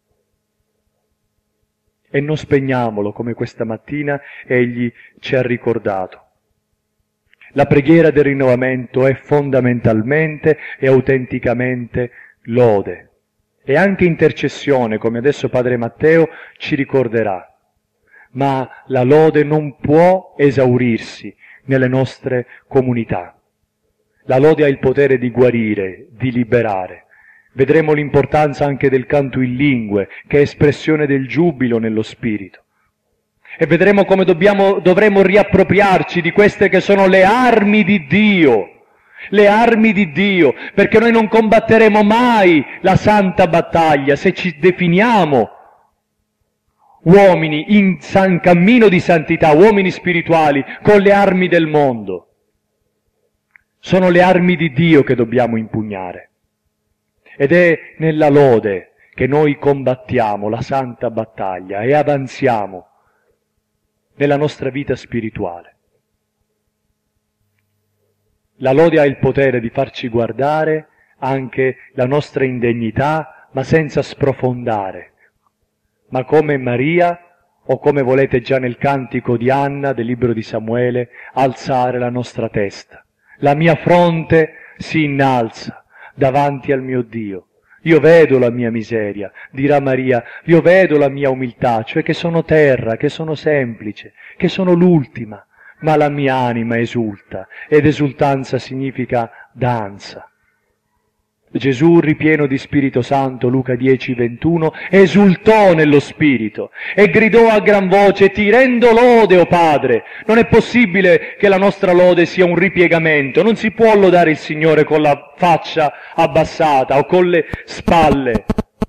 E non spegniamolo come questa mattina Egli ci ha ricordato. La preghiera del rinnovamento è fondamentalmente e autenticamente lode. E anche intercessione, come adesso Padre Matteo ci ricorderà. Ma la lode non può esaurirsi nelle nostre comunità. La lode ha il potere di guarire, di liberare. Vedremo l'importanza anche del canto in lingue, che è espressione del giubilo nello spirito. E vedremo come dobbiamo, dovremo riappropriarci di queste che sono le armi di Dio. Le armi di Dio, perché noi non combatteremo mai la santa battaglia se ci definiamo uomini in san cammino di santità, uomini spirituali, con le armi del mondo. Sono le armi di Dio che dobbiamo impugnare. Ed è nella lode che noi combattiamo la santa battaglia e avanziamo nella nostra vita spirituale. La lode ha il potere di farci guardare anche la nostra indegnità, ma senza sprofondare. Ma come Maria, o come volete già nel cantico di Anna, del libro di Samuele, alzare la nostra testa. La mia fronte si innalza davanti al mio Dio. Io vedo la mia miseria, dirà Maria, io vedo la mia umiltà, cioè che sono terra, che sono semplice, che sono l'ultima. Ma la mia anima esulta, ed esultanza significa danza. Gesù, ripieno di Spirito Santo, Luca dieci ventuno, esultò nello Spirito e gridò a gran voce: ti rendo lode, o Padre. Non è possibile che la nostra lode sia un ripiegamento, non si può lodare il Signore con la faccia abbassata o con le spalle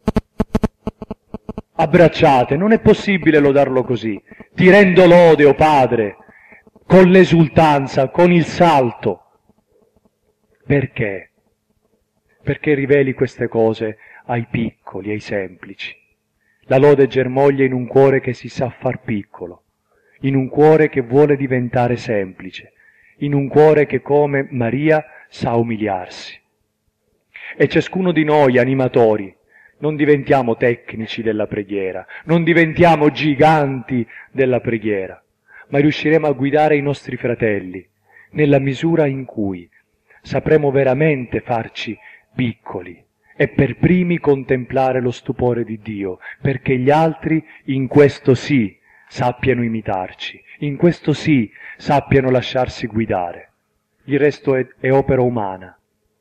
abbracciate, non è possibile lodarlo così. Ti rendo lode, o Padre, con l'esultanza, con il salto. Perché? Perché riveli queste cose ai piccoli, ai semplici. La lode germoglia in un cuore che si sa far piccolo, in un cuore che vuole diventare semplice, in un cuore che come Maria sa umiliarsi. E ciascuno di noi, animatori, non diventiamo tecnici della preghiera, non diventiamo giganti della preghiera, ma riusciremo a guidare i nostri fratelli nella misura in cui sapremo veramente farci piccoli e per primi contemplare lo stupore di Dio, perché gli altri in questo sì sappiano imitarci, in questo sì sappiano lasciarsi guidare. Il resto è, è opera umana.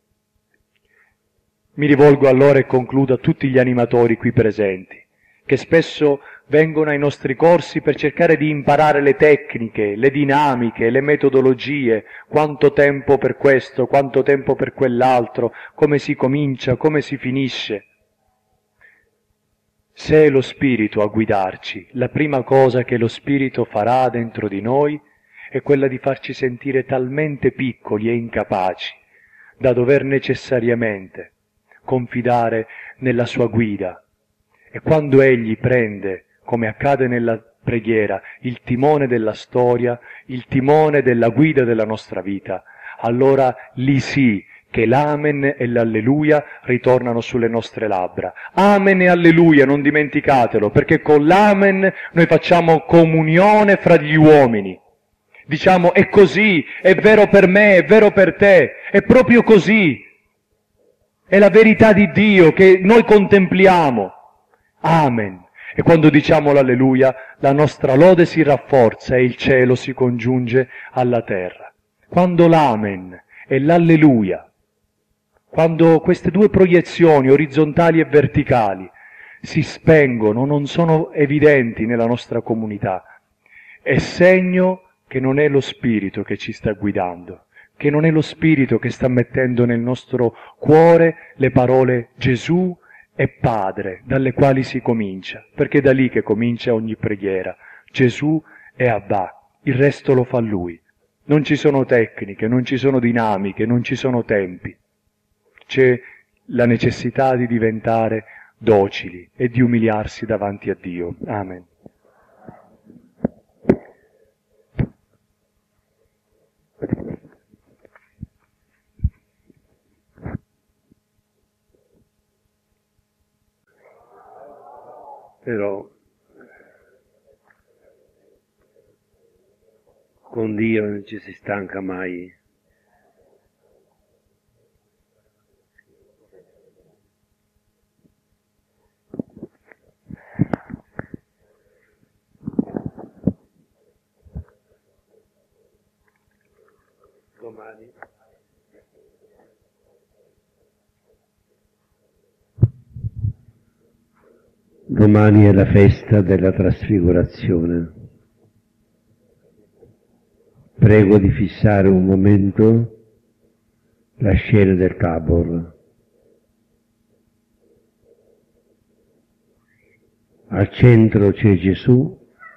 Mi rivolgo allora e concludo a tutti gli animatori qui presenti, che spesso vengono ai nostri corsi per cercare di imparare le tecniche, le dinamiche, le metodologie, quanto tempo per questo, quanto tempo per quell'altro, come si comincia, come si finisce. Se è lo Spirito a guidarci, la prima cosa che lo Spirito farà dentro di noi è quella di farci sentire talmente piccoli e incapaci da dover necessariamente confidare nella sua guida. E quando Egli prende, come accade nella preghiera, il timone della storia, il timone della guida della nostra vita, allora lì sì che l'amen e l'alleluia ritornano sulle nostre labbra. Amen e alleluia, non dimenticatelo, perché con l'amen noi facciamo comunione fra gli uomini. Diciamo: è così, è vero per me, è vero per te, è proprio così. È la verità di Dio che noi contempliamo. Amen. E quando diciamo l'alleluia, la nostra lode si rafforza e il cielo si congiunge alla terra. Quando l'amen e l'alleluia, quando queste due proiezioni orizzontali e verticali si spengono, non sono evidenti nella nostra comunità, è segno che non è lo Spirito che ci sta guidando, che non è lo Spirito che sta mettendo nel nostro cuore le parole Gesù e Padre, dalle quali si comincia, perché è da lì che comincia ogni preghiera. Gesù e Abba, il resto lo fa Lui. Non ci sono tecniche, non ci sono dinamiche, non ci sono tempi. C'è la necessità di diventare docili e di umiliarsi davanti a Dio. Amen. Però con Dio non ci si stanca mai. Domani Domani è la festa della trasfigurazione. Prego di fissare un momento la scena del Tabor. Al centro c'è Gesù,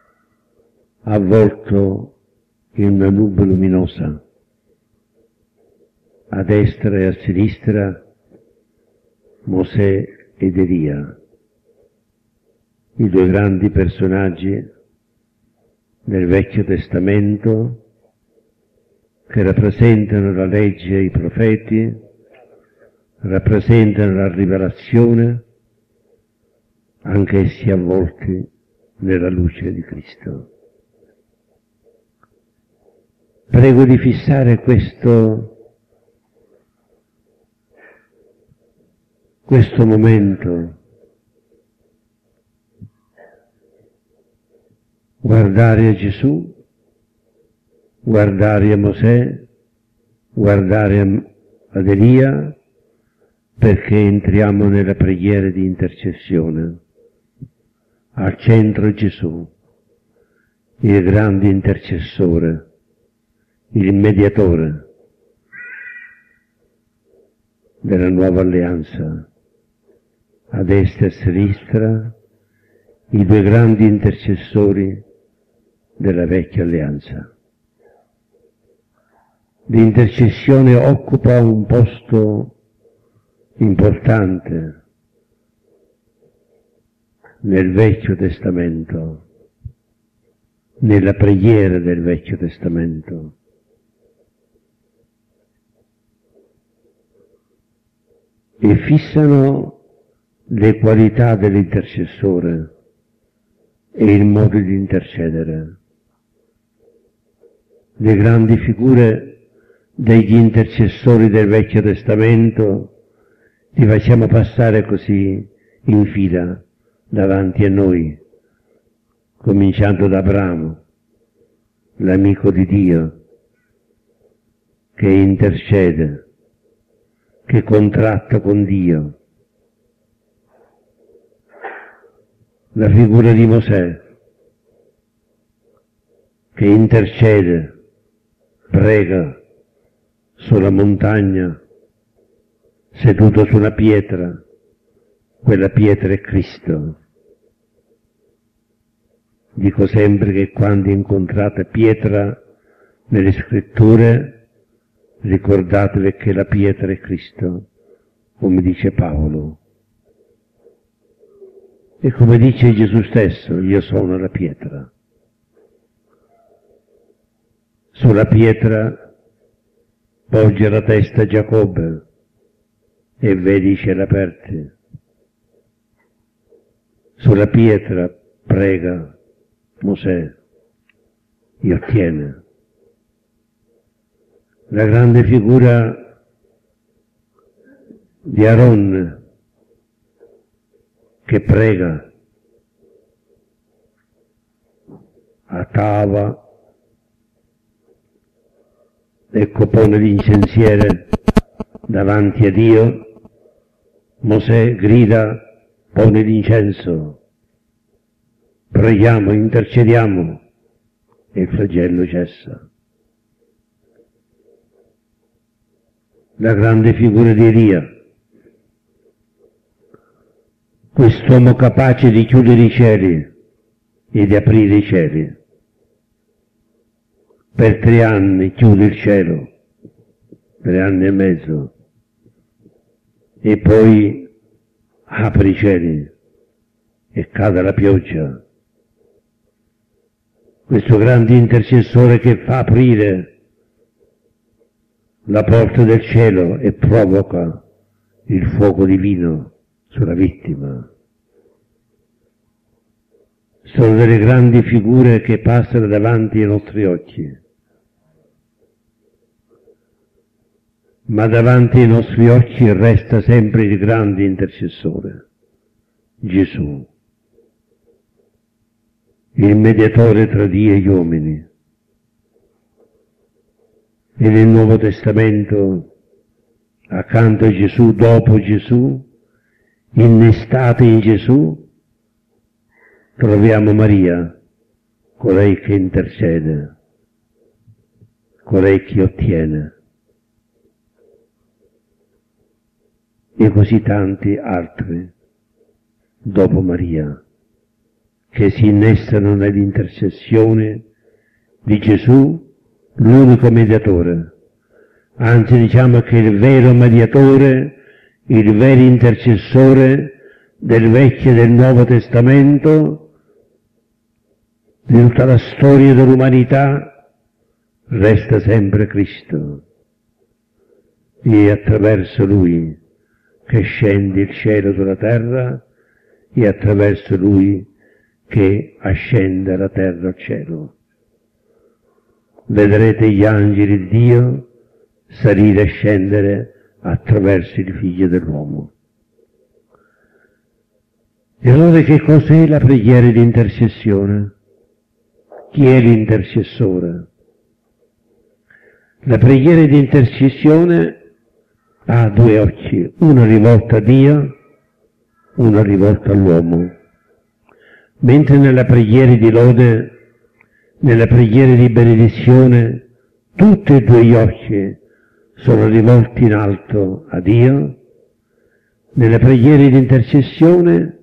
avvolto in una nube luminosa. A destra e a sinistra Mosè ed Elia, i due grandi personaggi del Vecchio Testamento che rappresentano la legge e i profeti, rappresentano la rivelazione, anch'essi avvolti nella luce di Cristo. Prego di fissare questo, questo momento, guardare a Gesù, guardare a Mosè, guardare ad Elia, perché entriamo nella preghiera di intercessione. Al centro Gesù, il grande intercessore, il mediatore della nuova alleanza. A destra e a sinistra i due grandi intercessori della vecchia alleanza. L'intercessione occupa un posto importante nel Vecchio Testamento, nella preghiera del Vecchio Testamento. E fissano le qualità dell'intercessore e il modo di intercedere. Le grandi figure degli intercessori del Vecchio Testamento li facciamo passare così in fila davanti a noi, cominciando da Abramo, l'amico di Dio, che intercede, che contratta con Dio. La figura di Mosè, che intercede, prega sulla montagna, seduto su una pietra, quella pietra è Cristo. Dico sempre che quando incontrate pietra nelle scritture, ricordatevi che la pietra è Cristo, come dice Paolo. E come dice Gesù stesso, io sono la pietra. Sulla pietra poggia la testa Giacobbe e vede i cieli aperti. Sulla pietra prega Mosè e ottiene. La grande figura di Aaron che prega a tavola, ecco pone l'incensiere davanti a Dio, Mosè grida, pone l'incenso, preghiamo, intercediamo e il flagello cessa. La grande figura di Elia, quest'uomo capace di chiudere i cieli e di aprire i cieli. Per tre anni chiude il cielo, tre anni e mezzo, e poi apre i cieli e cade la pioggia. Questo grande intercessore che fa aprire la porta del cielo e provoca il fuoco divino sulla vittima. Sono delle grandi figure che passano davanti ai nostri occhi. Ma davanti ai nostri occhi resta sempre il grande intercessore, Gesù, il mediatore tra Dio e gli uomini. E nel Nuovo Testamento, accanto a Gesù, dopo Gesù, innestata in Gesù, troviamo Maria, colei che intercede, colei che ottiene. E così tanti altri, dopo Maria, che si innestano nell'intercessione di Gesù, l'unico mediatore. Anzi, diciamo che il vero mediatore, il vero intercessore del Vecchio e del Nuovo Testamento, di tutta la storia dell'umanità, resta sempre Cristo. E attraverso Lui che scende il cielo sulla terra e attraverso Lui che ascende la terra al cielo. Vedrete gli angeli di Dio salire e scendere attraverso il Figlio dell'uomo. E allora che cos'è la preghiera di intercessione? Chi è l'intercessore? La preghiera di intercessione ha due occhi, uno rivolto a Dio, uno rivolto all'uomo. Mentre nella preghiera di lode, nella preghiera di benedizione, tutti e due gli occhi sono rivolti in alto a Dio, nelle preghiere di intercessione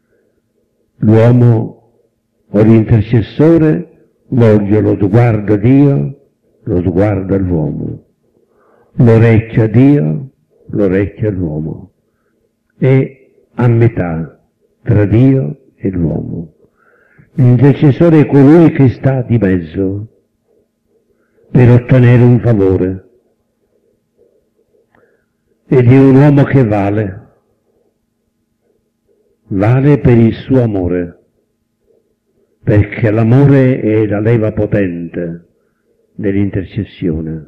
l'uomo o l'intercessore volge lo sguardo a Dio, lo sguardo all'uomo, l'orecchio a Dio, l'orecchio all'uomo, e a metà tra Dio e l'uomo. L'intercessore è colui che sta di mezzo per ottenere un favore, ed è un uomo che vale, vale per il suo amore, perché l'amore è la leva potente dell'intercessione.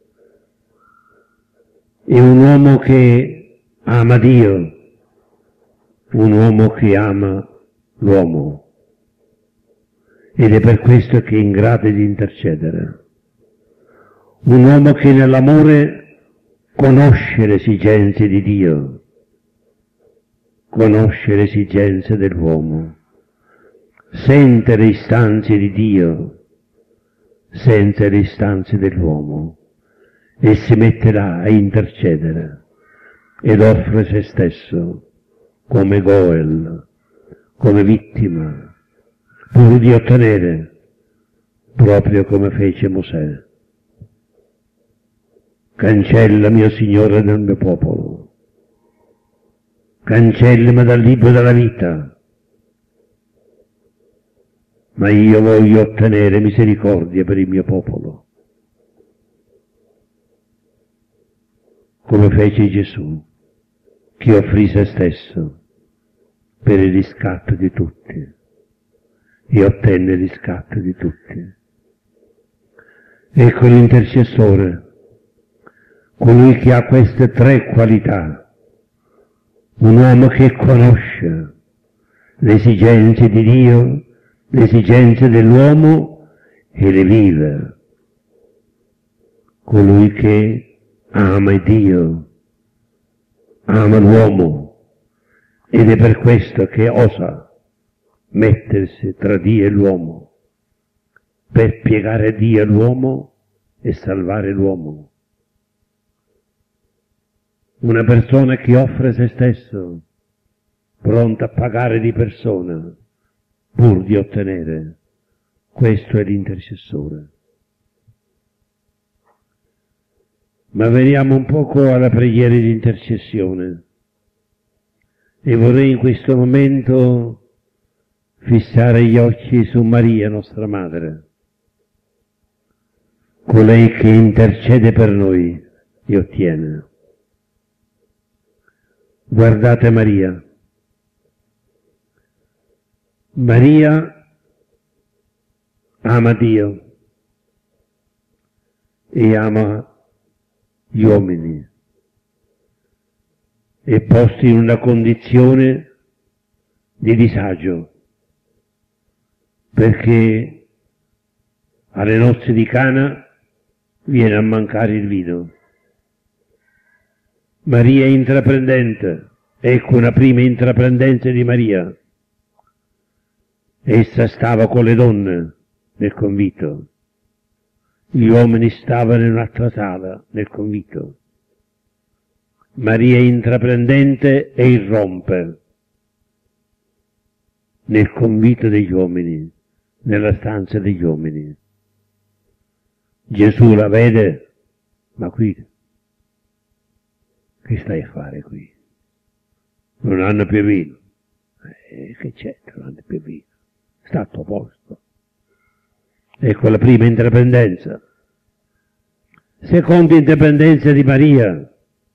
È un uomo che ama Dio, un uomo che ama l'uomo, ed è per questo che è in grado di intercedere. Un uomo che nell'amore conosce le esigenze di Dio, conosce le esigenze dell'uomo, sente le istanze di Dio, sente le istanze dell'uomo e si metterà a intercedere ed offre se stesso come Goel, come vittima, pur di ottenere, proprio come fece Mosè. Cancella, mio Signore, nel mio popolo, cancellami dal libro della vita, ma io voglio ottenere misericordia per il mio popolo, come fece Gesù, che offrì se stesso per il riscatto di tutti, e ottenne il riscatto di tutti. Ecco l'intercessore, colui che ha queste tre qualità, un uomo che conosce le esigenze di Dio, le esigenze dell'uomo e le vive, colui che ama Dio, ama l'uomo, ed è per questo che osa mettersi tra Dio e l'uomo, per piegare Dio all'uomo e salvare l'uomo. Una persona che offre se stesso, pronta a pagare di persona, pur di ottenere. Questo è l'intercessore. Ma veniamo un poco alla preghiera di intercessione. E vorrei in questo momento fissare gli occhi su Maria, nostra Madre, colei che intercede per noi e ottiene. Guardate Maria. Maria ama Dio e ama gli uomini, è posta in una condizione di disagio, perché alle nozze di Cana viene a mancare il vino. Maria è intraprendente, ecco una prima intraprendenza di Maria. Essa stava con le donne nel convito, gli uomini stavano in un'altra sala nel convito. Maria è intraprendente e irrompe nel convito degli uomini, nella stanza degli uomini. Gesù la vede, ma qui, che stai a fare qui? Non hanno più vino. Eh, che c'è? Non hanno più vino. Sta a tuo posto. Ecco la prima intraprendenza. Seconda intraprendenza di Maria.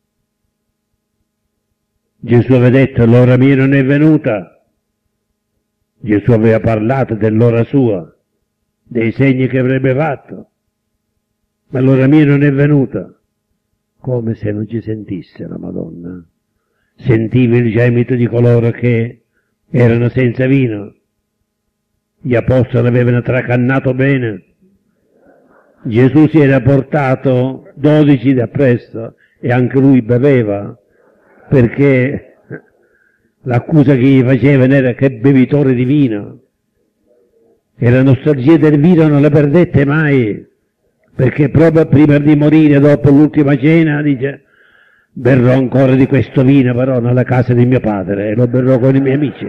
Gesù aveva detto: l'ora mia non è venuta. Gesù aveva parlato dell'ora sua, dei segni che avrebbe fatto, ma l'ora mia non è venuta. Come se non ci sentisse la Madonna. Sentiva il gemito di coloro che erano senza vino. Gli apostoli avevano tracannato bene. Gesù si era portato dodici da presso e anche lui beveva, perché l'accusa che gli facevano era che bevitore di vino, e la nostalgia del vino non la perdette mai, perché proprio prima di morire, dopo l'ultima cena, dice: berrò ancora di questo vino però nella casa di mio padre, e lo berrò con i miei amici.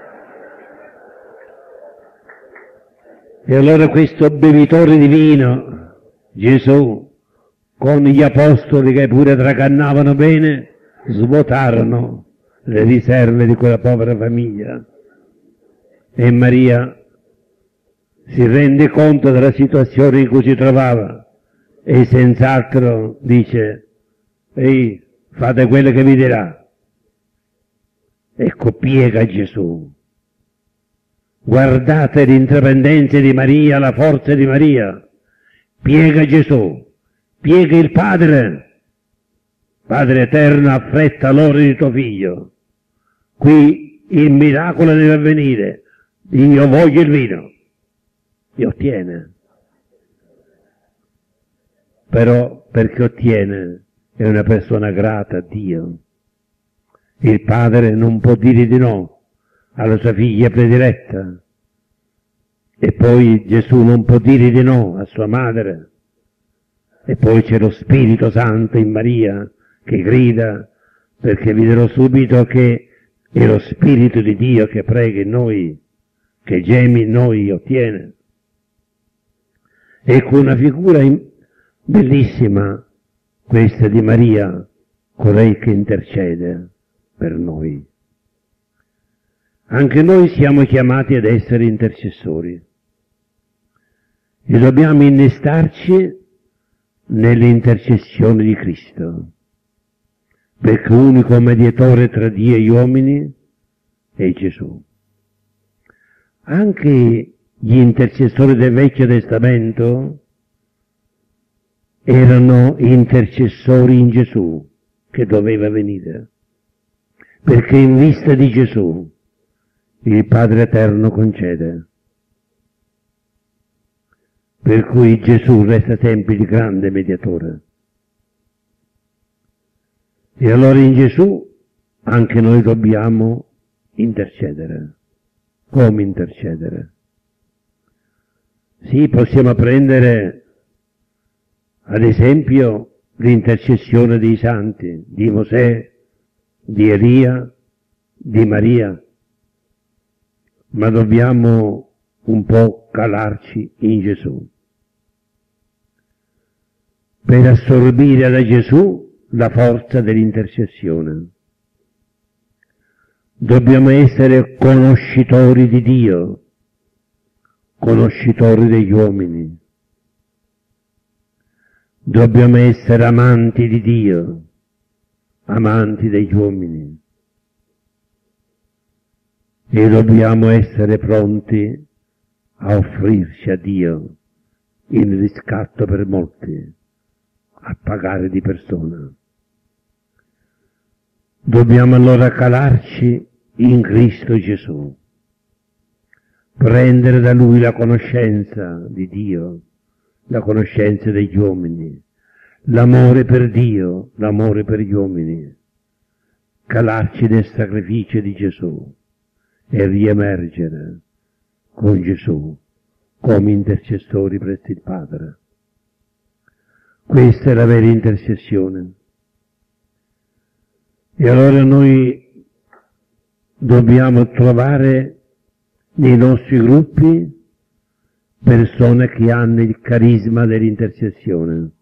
E allora questo bevitore di vino, Gesù, con gli apostoli che pure tracannavano bene, svuotarono le riserve di quella povera famiglia. E Maria si rende conto della situazione in cui si trovava e senz'altro dice: ehi, fate quello che vi dirà. Ecco, piega Gesù. Guardate l'intraprendenza di Maria, la forza di Maria. Piega Gesù, piega il Padre. Padre eterno, affretta l'ora di tuo figlio. Qui il miracolo deve avvenire. Io voglio il vino. E ottiene. Però perché ottiene è una persona grata a Dio. Il padre non può dire di no alla sua figlia prediletta, e poi Gesù non può dire di no a sua madre, e poi c'è lo Spirito Santo in Maria che grida, perché videro subito che è lo Spirito di Dio che prega in noi, che geme in noi e ottiene. Ecco una figura bellissima questa di Maria, colei che intercede per noi. Anche noi siamo chiamati ad essere intercessori e dobbiamo innestarci nelle intercessioni di Cristo, perché unico mediatore tra Dio e gli uomini è Gesù. Anche gli intercessori del Vecchio Testamento erano intercessori in Gesù che doveva venire, perché in vista di Gesù il Padre Eterno concede. Per cui Gesù resta sempre il grande mediatore. E allora in Gesù anche noi dobbiamo intercedere. Come intercedere? Sì, possiamo prendere ad esempio l'intercessione dei santi, di Mosè, di Elia, di Maria, ma dobbiamo un po' calarci in Gesù per assorbire da Gesù la forza dell'intercessione. Dobbiamo essere conoscitori di Dio, conoscitori degli uomini. Dobbiamo essere amanti di Dio, amanti degli uomini. E dobbiamo essere pronti a offrirci a Dio in riscatto per molti, a pagare di persona. Dobbiamo allora calarci in Cristo Gesù, prendere da Lui la conoscenza di Dio, la conoscenza degli uomini, l'amore per Dio, l'amore per gli uomini, calarci nel sacrificio di Gesù e riemergere con Gesù come intercessori presso il Padre. Questa è la vera intercessione. E allora noi dobbiamo trovare nei nostri gruppi persone che hanno il carisma dell'intercessione,